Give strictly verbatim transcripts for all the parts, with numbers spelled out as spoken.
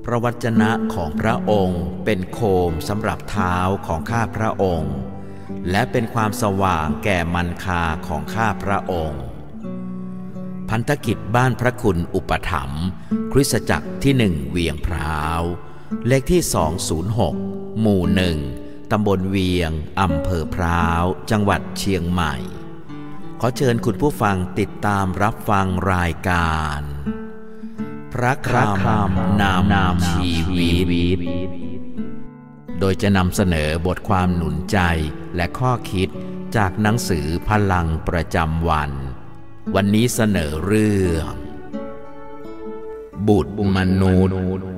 ระวจนะของพระองค์เป็นโคมสำหรับเท้าของข้าพระองค์และเป็นความสว่างแก่มันคาของข้าพระองค์พันธกิจบ้านพระคุณอุปถัมภ์คริสตจักรที่หนึ่งเวียงพร้าวเลขที่สองศูนย์หกหมู่หนึ่งตำบลเวียงอำเภอพร้าวจังหวัดเชียงใหม่ขอเชิญคุณผู้ฟังติดตามรับฟังรายการพระคำนำชีวิตโดยจะนำเสนอบทความหนุนใจและข้อคิดจากหนังสือพลังประจำวันวันนี้เสนอเรื่องบุตรมนุษย์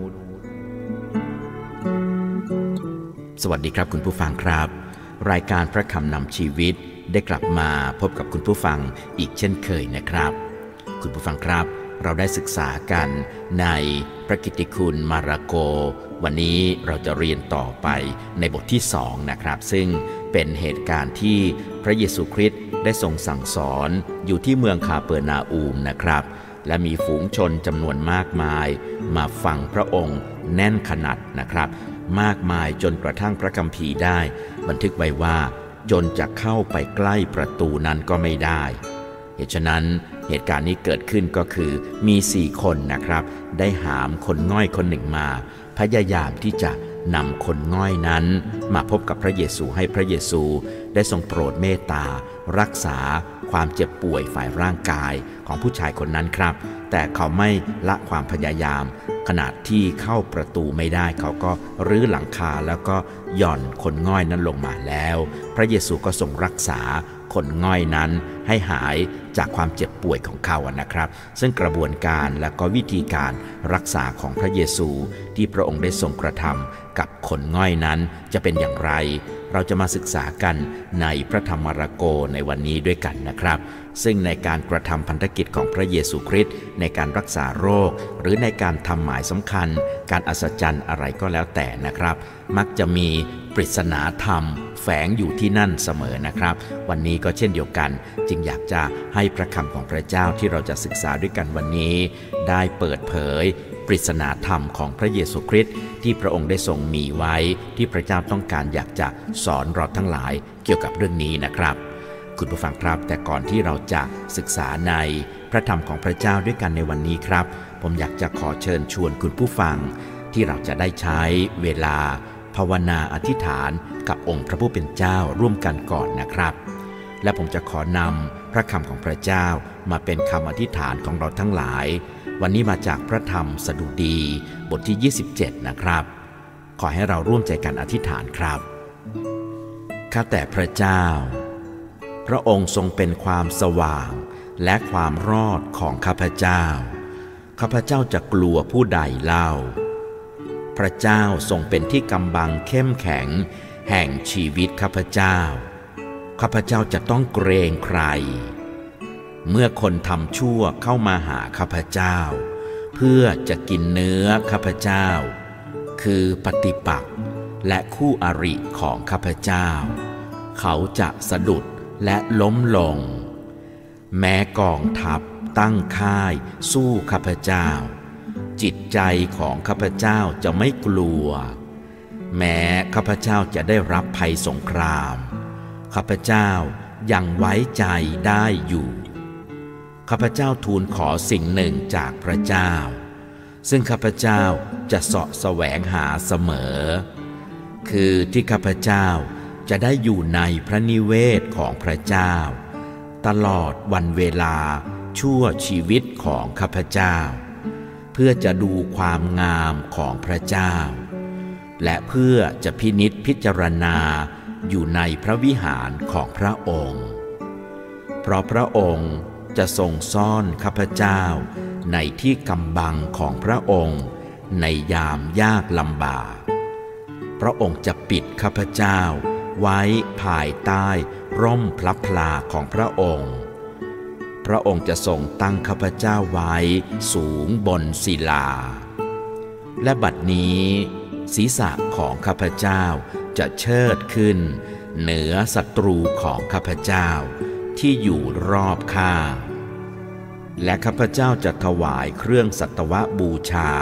สวัสดีครับคุณผู้ฟังครับรายการพระคำนำชีวิตได้กลับมาพบกับคุณผู้ฟังอีกเช่นเคยนะครับคุณผู้ฟังครับเราได้ศึกษากันในพระกิตติคุณมาระโกวันนี้เราจะเรียนต่อไปในบทที่สองนะครับซึ่งเป็นเหตุการณ์ที่พระเยซูคริสต์ได้ทรงสั่งสอนอยู่ที่เมืองคาเปอร์นาอูมนะครับและมีฝูงชนจำนวนมากมายมาฟังพระองค์แน่นขนาดนะครับมากมายจนกระทั่งพระคัมภีร์ได้บันทึกไว้ว่าจนจะเข้าไปใกล้ประตูนั้นก็ไม่ได้เหตุฉะนั้นเหตุการณ์นี้เกิดขึ้นก็คือมีสี่คนนะครับได้หามคนง่อยคนหนึ่งมาพยายามที่จะนำคนง่อยนั้นมาพบกับพระเยซูให้พระเยซูได้ทรงโปรดเมตตารักษาความเจ็บป่วยฝ่ายร่างกายของผู้ชายคนนั้นครับแต่เขาไม่ละความพยายามขณะที่เข้าประตูไม่ได้เขาก็รื้อหลังคาแล้วก็หย่อนคนง่อยนั้นลงมาแล้วพระเยซูก็ทรงรักษาคนง่อยนั้นให้หายจากความเจ็บป่วยของเขานะครับซึ่งกระบวนการและก็วิธีการรักษาของพระเยซูที่พระองค์ได้ทรงกระทำกับคนง่อยนั้นจะเป็นอย่างไรเราจะมาศึกษากันในพระธรรมมาระโกในวันนี้ด้วยกันนะครับซึ่งในการกระทำพันธกิจของพระเยซูคริสต์ในการรักษาโรคหรือในการทำหมายสำคัญการอัศจรรย์อะไรก็แล้วแต่นะครับมักจะมีปริศนาธรรมแฝงอยู่ที่นั่นเสมอนะครับวันนี้ก็เช่นเดียวกันจึงอยากจะให้พระคำของพระเจ้าที่เราจะศึกษาด้วยกันวันนี้ได้เปิดเผยปริศนาธรรมของพระเยซูคริสต์ที่พระองค์ได้ทรงมีไว้ที่พระเจ้าต้องการอยากจะสอนเราทั้งหลายเกี่ยวกับเรื่องนี้นะครับคุณผู้ฟังครับแต่ก่อนที่เราจะศึกษาในพระธรรมของพระเจ้าด้วยกันในวันนี้ครับผมอยากจะขอเชิญชวนคุณผู้ฟังที่เราจะได้ใช้เวลาภาวนาอธิษฐานกับองค์พระผู้เป็นเจ้าร่วมกันก่อนนะครับและผมจะขอนำพระคำของพระเจ้ามาเป็นคำอธิษฐานของเราทั้งหลายวันนี้มาจากพระธรรมสดุดีบทที่ยี่สิบเจ็ดนะครับขอให้เราร่วมใจกันอธิษฐานครับข้าแต่พระเจ้าพระองค์ทรงเป็นความสว่างและความรอดของข้าพเจ้าข้าพเจ้าจะกลัวผู้ใดเล่าพระเจ้าทรงเป็นที่กำบังเข้มแข็งแห่งชีวิตข้าพเจ้าข้าพเจ้าจะต้องเกรงใครเมื่อคนทำชั่วเข้ามาหาข้าพเจ้าเพื่อจะกินเนื้อข้าพเจ้าคือปฏิปักษ์และคู่อริของข้าพเจ้าเขาจะสะดุดและล้มลงแม้กองทัพตั้งค่ายสู้ข้าพเจ้าจิตใจของข้าพเจ้าจะไม่กลัวแม้ข้าพเจ้าจะได้รับภัยสงครามข้าพเจ้ายังไว้ใจได้อยู่ข้าพเจ้าทูลขอสิ่งหนึ่งจากพระเจ้าซึ่งข้าพเจ้าจะเสาะแสวงหาเสมอคือที่ข้าพเจ้าจะได้อยู่ในพระนิเวศของพระเจ้าตลอดวันเวลาชั่วชีวิตของข้าพเจ้าเพื่อจะดูความงามของพระเจ้าและเพื่อจะพินิจพิจารณาอยู่ในพระวิหารของพระองค์เพราะพระองค์จะทรงซ่อนข้าพเจ้าในที่กำบังของพระองค์ในยามยากลำบากพระองค์จะปิดข้าพเจ้าไว้ภายใต้ร่มพลับพลาของพระองค์พระองค์จะทรงตั้งข้าพเจ้าไว้สูงบนศิลาและบัดนี้ศีรษะของข้าพเจ้าจะเชิดขึ้นเหนือศัตรูของข้าพเจ้าที่อยู่รอบข้างและข้าพเจ้าจะถวายเครื่องสัตวบูชา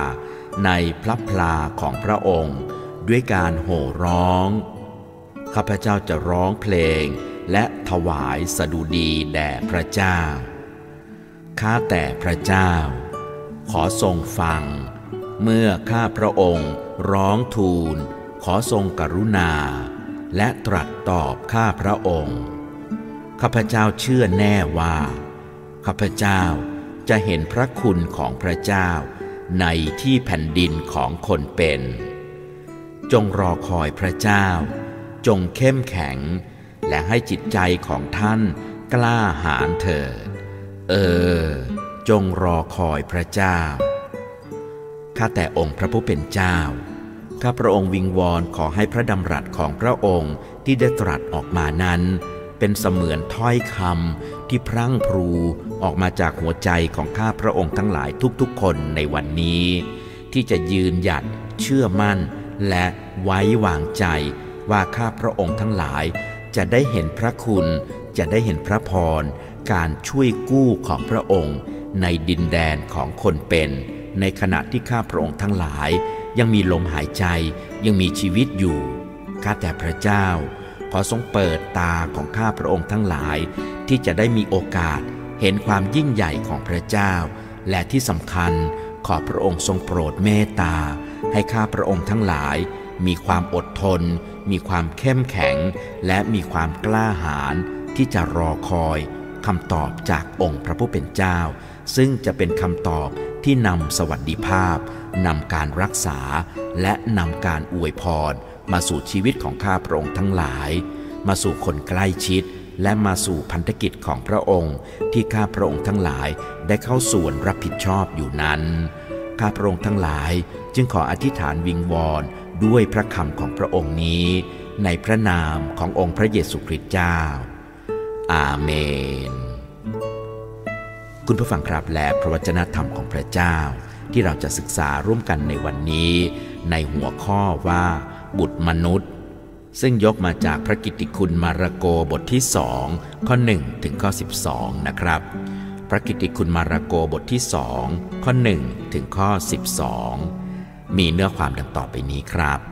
ในพระพลาของพระองค์ด้วยการโห่ร้องข้าพเจ้าจะร้องเพลงและถวายสดุดีแด่พระเจ้าข้าแต่พระเจ้าขอทรงฟังเมื่อข้าพระองค์ร้องทูลขอทรงกรุณาและตรัสตอบข้าพระองค์ข้าพเจ้าเชื่อแน่ว่าข้าพเจ้าจะเห็นพระคุณของพระเจ้าในที่แผ่นดินของคนเป็นจงรอคอยพระเจ้าจงเข้มแข็งและให้จิตใจของท่านกล้าหาญเถิดเออจงรอคอยพระเจ้าข้าแต่องค์พระผู้เป็นเจ้าข้าพระองค์วิงวอนขอให้พระดำรัสของพระองค์ที่ได้ตรัสออกมานั้นเป็นเสมือนถ้อยคำที่พรั่งพรูออกมาจากหัวใจของข้าพระองค์ทั้งหลายทุกๆคนในวันนี้ที่จะยืนหยัดเชื่อมั่นและไว้วางใจว่าข้าพระองค์ทั้งหลายจะได้เห็นพระคุณจะได้เห็นพระพรการช่วยกู้ของพระองค์ในดินแดนของคนเป็นในขณะที่ข้าพระองค์ทั้งหลายยังมีลมหายใจยังมีชีวิตอยู่ข้าแต่พระเจ้าขอทรงเปิดตาของข้าพระองค์ทั้งหลายที่จะได้มีโอกาสเห็นความยิ่งใหญ่ของพระเจ้าและที่สำคัญขอพระองค์ทรงโปรดเมตตาให้ข้าพระองค์ทั้งหลายมีความอดทนมีความเข้มแข็งและมีความกล้าหาญที่จะรอคอยคำตอบจากองค์พระผู้เป็นเจ้าซึ่งจะเป็นคำตอบที่นำสวัสดิภาพนำการรักษาและนำการอวยพรมาสู่ชีวิตของข้าพระองค์ทั้งหลายมาสู่คนใกล้ชิดและมาสู่พันธกิจของพระองค์ที่ข้าพระองค์ทั้งหลายได้เข้าส่วนรับผิดชอบอยู่นั้นข้าพระองค์ทั้งหลายจึงขออธิษฐานวิงวอนด้วยพระคำของพระองค์นี้ในพระนามขององค์พระเยซูคริสต์เจ้าอาเมนคุณผู้ฟังครับและพระวจนะธรรมของพระเจ้าที่เราจะศึกษาร่วมกันในวันนี้ในหัวข้อว่าบุตรมนุษย์ซึ่งยกมาจากพระกิตติคุณมาระโกบทที่สองข้อหนึ่งถึงข้อสิบสองนะครับพระกิตติคุณมาระโกบทที่สองข้อหนึ่งถึงข้อสิบสองมีเนื้อความดังต่อไปนี้ครับ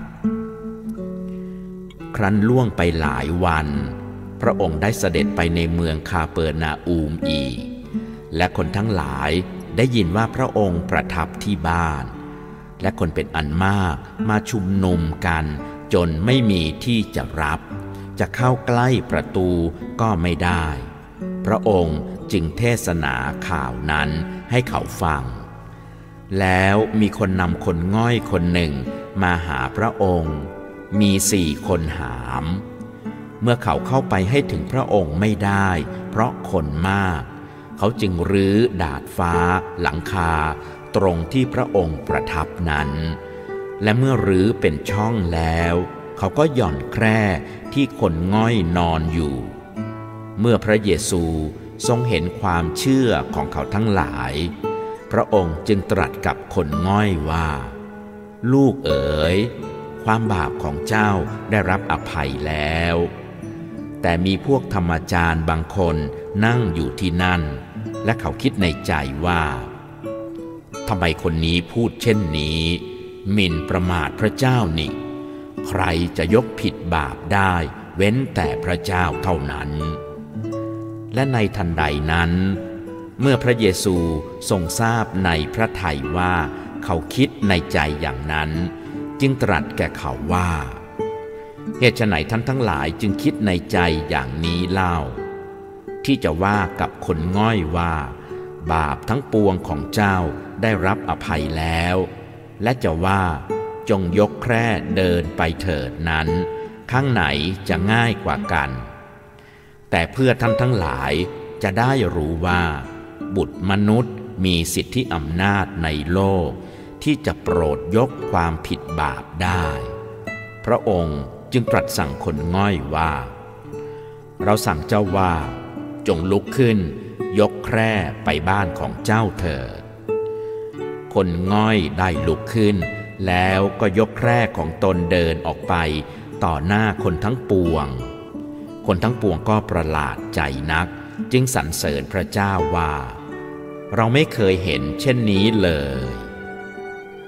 ครั้นล่วงไปหลายวันพระองค์ได้เสด็จไปในเมืองคาเปอร์นาอูมอีกและคนทั้งหลายได้ยินว่าพระองค์ประทับที่บ้านและคนเป็นอันมากมาชุมนุมกันจนไม่มีที่จะรับจะเข้าใกล้ประตูก็ไม่ได้พระองค์จึงเทศนาข่าวนั้นให้เขาฟังแล้วมีคนนำคนง่อยคนหนึ่งมาหาพระองค์มีสี่คนหามเมื่อเขาเข้าไปให้ถึงพระองค์ไม่ได้เพราะคนมากเขาจึงรื้อดาดฟ้าหลังคาตรงที่พระองค์ประทับนั้นและเมื่อรื้อเป็นช่องแล้วเขาก็หย่อนแคร่ที่คนง่อยนอนอยู่เมื่อพระเยซูทรงเห็นความเชื่อของเขาทั้งหลายพระองค์จึงตรัสกับคนง่อยว่าลูกเอ๋ยความบาปของเจ้าได้รับอภัยแล้วแต่มีพวกธรรมจารย์บางคนนั่งอยู่ที่นั่นและเขาคิดในใจว่าทำไมคนนี้พูดเช่นนี้หมิ่นประมาทพระเจ้านี่ใครจะยกผิดบาปได้เว้นแต่พระเจ้าเท่านั้นและในทันใดนั้นเมื่อพระเยซูทรงทราบในพระทัยว่าเขาคิดในใจอย่างนั้นจึงตรัสแก่เขาว่าเหตุไฉนท่านทั้งหลายจึงคิดในใจอย่างนี้เล่าที่จะว่ากับคนง่อยว่าบาปทั้งปวงของเจ้าได้รับอภัยแล้วและจะว่าจงยกแคร่เดินไปเถิดนั้นข้างไหนจะง่ายกว่ากันแต่เพื่อท่านทั้งหลายจะได้รู้ว่าบุตรมนุษย์มีสิทธิอำนาจในโลกที่จะโปรดยกความผิดบาปได้พระองค์จึงตรัสสั่งคนง่อยว่าเราสั่งเจ้าว่าจงลุกขึ้นยกแคร่ไปบ้านของเจ้าเถิดคนง่อยได้ลุกขึ้นแล้วก็ยกแคร่ของตนเดินออกไปต่อหน้าคนทั้งปวงคนทั้งปวงก็ประหลาดใจนักจึงสรรเสริญพระเจ้าว่าเราไม่เคยเห็นเช่นนี้เลย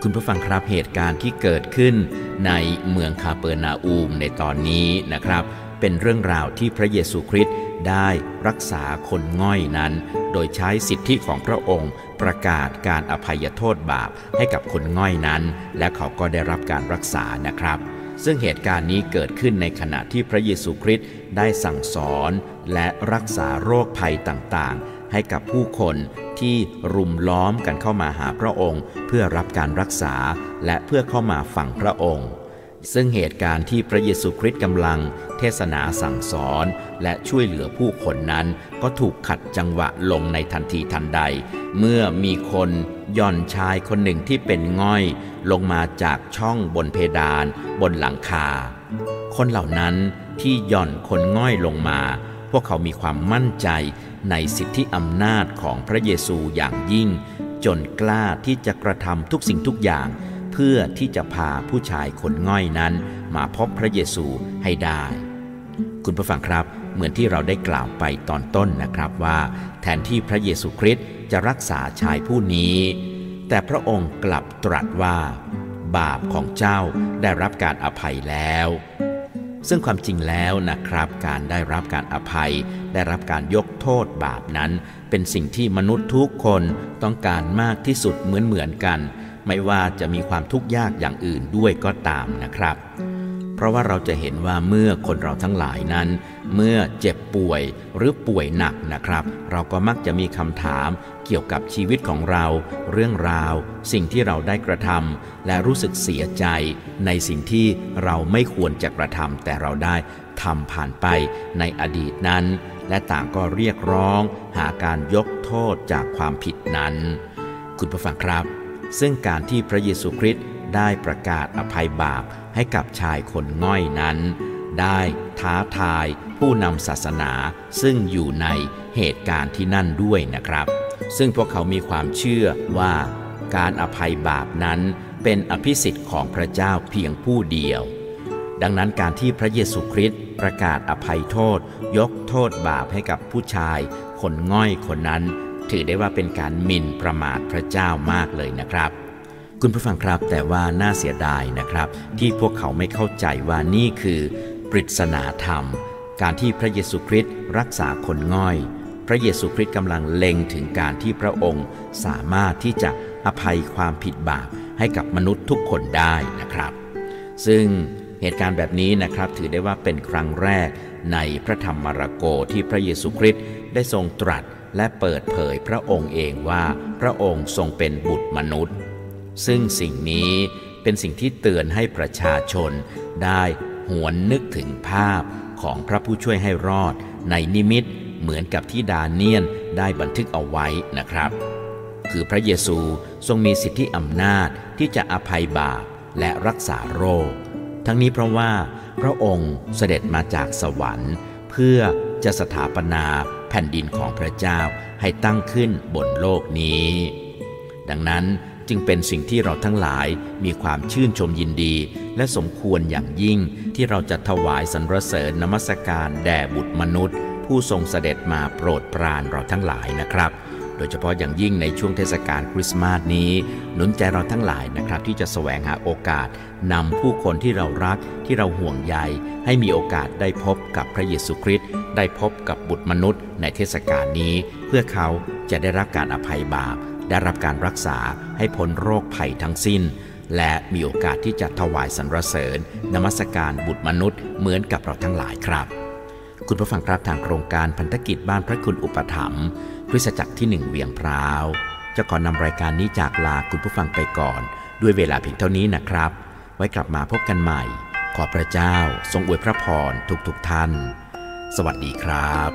คุณผู้ฟังครับเหตุการณ์ที่เกิดขึ้นในเมืองคาเปอร์นาอูมในตอนนี้นะครับเป็นเรื่องราวที่พระเยซูคริสต์ได้รักษาคนง่อยนั้นโดยใช้สิทธิของพระองค์ประกาศการอภัยโทษบาปให้กับคนง่อยนั้นและเขาก็ได้รับการรักษานะครับซึ่งเหตุการณ์นี้เกิดขึ้นในขณะที่พระเยซูคริสต์ได้สั่งสอนและรักษาโรคภัยต่างๆให้กับผู้คนที่รุมล้อมกันเข้ามาหาพระองค์เพื่อรับการรักษาและเพื่อเข้ามาฟังพระองค์ซึ่งเหตุการณ์ที่พระเยซูคริสต์กำลังเทศนาสั่งสอนและช่วยเหลือผู้คนนั้นก็ถูกขัดจังหวะลงในทันทีทันใดเมื่อมีคนย่อนชายคนหนึ่งที่เป็นง่อยลงมาจากช่องบนเพดานบนหลังคาคนเหล่านั้นที่ย่อนคนง่อยลงมาพวกเขามีความมั่นใจในสิทธิอำนาจของพระเยซูอย่างยิ่งจนกล้าที่จะกระทำทุกสิ่งทุกอย่างเพื่อที่จะพาผู้ชายคนง่อยนั้นมาพบพระเยซูให้ได้คุณผู้ฟังครับเหมือนที่เราได้กล่าวไปตอนต้นนะครับว่าแทนที่พระเยซูคริสต์จะรักษาชายผู้นี้แต่พระองค์กลับตรัสว่าบาปของเจ้าได้รับการอภัยแล้วซึ่งความจริงแล้วนะครับการได้รับการอภัยได้รับการยกโทษบาปนั้นเป็นสิ่งที่มนุษย์ทุกคนต้องการมากที่สุดเหมือนเหมือนกันไม่ว่าจะมีความทุกข์ยากอย่างอื่นด้วยก็ตามนะครับเพราะว่าเราจะเห็นว่าเมื่อคนเราทั้งหลายนั้นเมื่อเจ็บป่วยหรือป่วยหนักนะครับเราก็มักจะมีคำถามเกี่ยวกับชีวิตของเราเรื่องราวสิ่งที่เราได้กระทำและรู้สึกเสียใจในสิ่งที่เราไม่ควรจะกระทำแต่เราได้ทำผ่านไปในอดีตนั้นและต่างก็เรียกร้องหาการยกโทษจากความผิดนั้นคุณผู้ฟังครับซึ่งการที่พระเยซูคริสต์ได้ประกาศอภัยบาปให้กับชายคนง่อยนั้นได้ท้าทายผู้นำศาสนาซึ่งอยู่ในเหตุการณ์ที่นั่นด้วยนะครับซึ่งพวกเขามีความเชื่อว่าการอภัยบาปนั้นเป็นอภิสิทธิ์ของพระเจ้าเพียงผู้เดียวดังนั้นการที่พระเยซูคริสต์ประกาศอภัยโทษยกโทษบาปให้กับผู้ชายคนง่อยคนนั้นถือได้ว่าเป็นการหมิ่นประมาทพระเจ้ามากเลยนะครับคุณผู้ฟังครับแต่ว่าน่าเสียดายนะครับที่พวกเขาไม่เข้าใจว่านี่คือปริศนาธรรมการที่พระเยซูคริสต์รักษาคนง่อยพระเยซูคริสต์กำลังเล็งถึงการที่พระองค์สามารถที่จะอภัยความผิดบาปให้กับมนุษย์ทุกคนได้นะครับซึ่งเหตุการณ์แบบนี้นะครับถือได้ว่าเป็นครั้งแรกในพระธรรมมาระโกที่พระเยซูคริสต์ได้ทรงตรัสและเปิดเผยพระองค์เองว่าพระองค์ทรงเป็นบุตรมนุษย์ซึ่งสิ่งนี้เป็นสิ่งที่เตือนให้ประชาชนได้หวนนึกถึงภาพของพระผู้ช่วยให้รอดในนิมิตเหมือนกับที่ดาเนียลได้บันทึกเอาไว้นะครับคือพระเยซูทรงมีสิทธิอำนาจที่จะอภัยบาปและรักษาโรคทั้งนี้เพราะว่าพระองค์เสด็จมาจากสวรรค์เพื่อจะสถาปนาแผ่นดินของพระเจ้าให้ตั้งขึ้นบนโลกนี้ดังนั้นจึงเป็นสิ่งที่เราทั้งหลายมีความชื่นชมยินดีและสมควรอย่างยิ่งที่เราจะถวายสรรเสริญนมัสการแด่บุตรมนุษย์ผู้ทรงเสด็จมาโปรดปรานเราทั้งหลายนะครับโดยเฉพาะอย่างยิ่งในช่วงเทศกาลคริสต์มาสนี้หนุนใจเราทั้งหลายนะครับที่จะแสวงหาโอกาสนำผู้คนที่เรารักที่เราห่วงใยให้มีโอกาสได้พบกับพระเยซูคริสต์ได้พบกับบุตรมนุษย์ในเทศกาลนี้เพื่อเขาจะได้รับการอภัยบาปได้รับการรักษาให้พ้นโรคภัยทั้งสิ้นและมีโอกาสที่จะถวายสรรเสริญนมัสการบุตรมนุษย์เหมือนกับเราทั้งหลายครับคุณผู้ฟังครับทางโครงการพันธกิจบ้านพระคุณอุปถัมภ์คริสตจักรที่หนึ่งเวียงพร้าวจะขอนำรายการนี้จากลาคุณผู้ฟังไปก่อนด้วยเวลาเพียงเท่านี้นะครับไว้กลับมาพบกันใหม่ขอพระเจ้าทรงอวยพระพรทุกๆท่านสวัสดีครับ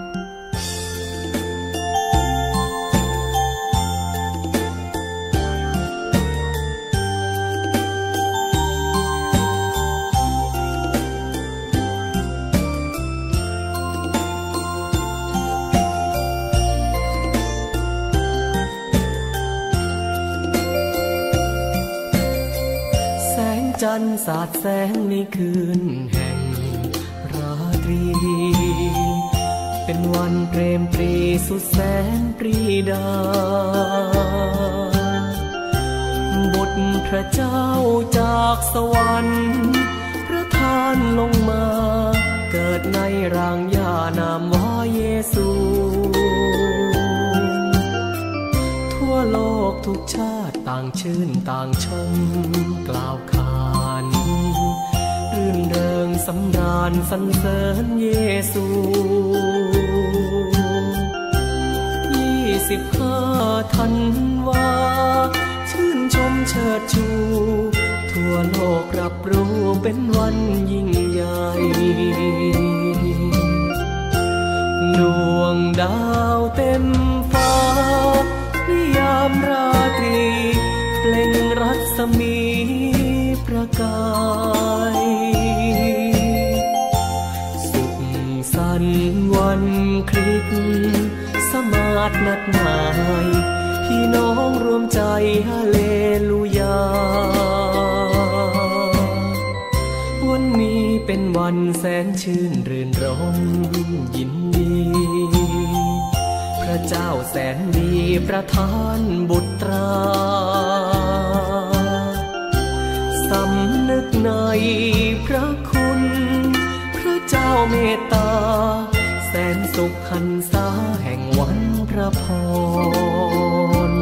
จันทร์สาดแสงในคืนแห่งราตรีเป็นวันเปรมปรีสุดแสนปรีดาบุตรพระเจ้าจากสวรรค์ประทานลงมาเกิดในร่างยานามว่าเยซูทั่วโลกทุกชาติต่างชื่นต่างชมกล่าวขานรื่นเริงสำราญสรรเสริญเยซูยี่สิบห้าธันวาชื่นชมเชิดชูทั่วโลกรับรู้เป็นวันยิ่งใหญ่ดวงดาวเต็มฟ้านิยามราตรีเปล่งรัศมีประกายสุขสันต์วันคริสต์สมาร์ทนัดหมายพี่น้องรวมใจฮาเลลูยาวันนี้เป็นวันแสนชื่นรื่นรมยินดีพระเจ้าแสนดีประทานบุตราสำนึกในพระคุณพระเจ้าเมตตาแสนสุขหันษาแห่งวันพระพร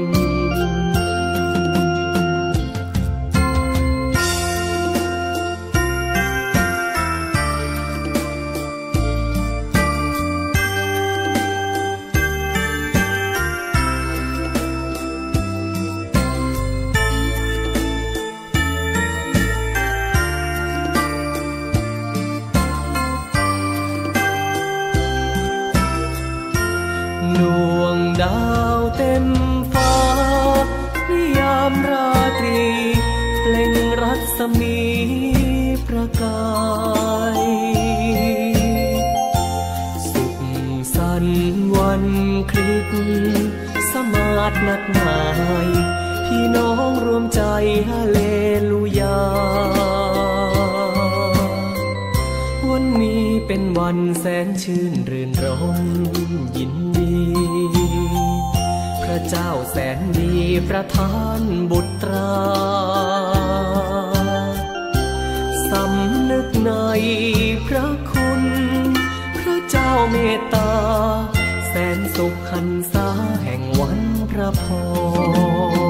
ดวงดาวเต็มฟ้านิยามราตรีเปล่งรัศมีประกายสุขสันต์วันคริสต์สมาร์ทนัดหมายพี่น้องรวมใจฮาเลลูยาวันนี้เป็นวันแสนชื่นรื่นรมยินดีพระเจ้าแสนดีประทานบุตราสำนึกในพระคุณพระเจ้าเมตตาแสนสุขหันษาแห่งวันพระพร